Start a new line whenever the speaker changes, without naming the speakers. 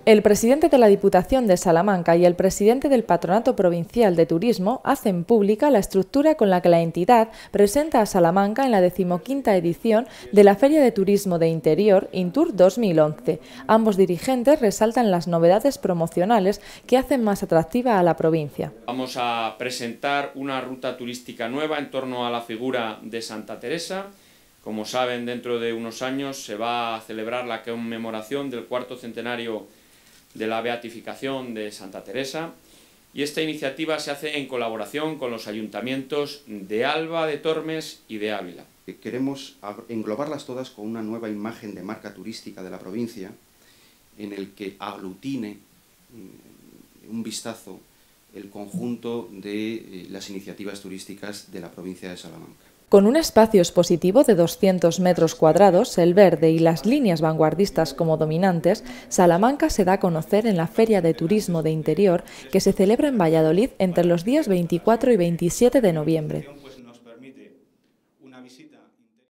El presidente de la Diputación de Salamanca y el presidente del Patronato Provincial de Turismo hacen pública la estructura con la que la entidad presenta a Salamanca en la 15ª edición de la Feria de Turismo de Interior Intur 2011. Ambos dirigentes resaltan las novedades promocionales que hacen más atractiva a la provincia.
Vamos a presentar una ruta turística nueva en torno a la figura de Santa Teresa. Como saben, dentro de unos años se va a celebrar la conmemoración del 4º centenario de la beatificación de Santa Teresa, y esta iniciativa se hace en colaboración con los ayuntamientos de Alba, de Tormes y de Ávila.
Queremos englobarlas todas con una nueva imagen de marca turística de la provincia, en el que aglutine un vistazo el conjunto de las iniciativas turísticas de la provincia de Salamanca.
Con un espacio expositivo de 200 metros cuadrados, el verde y las líneas vanguardistas como dominantes, Salamanca se da a conocer en la Feria de Turismo de Interior que se celebra en Valladolid entre los días 24 y 27 de noviembre.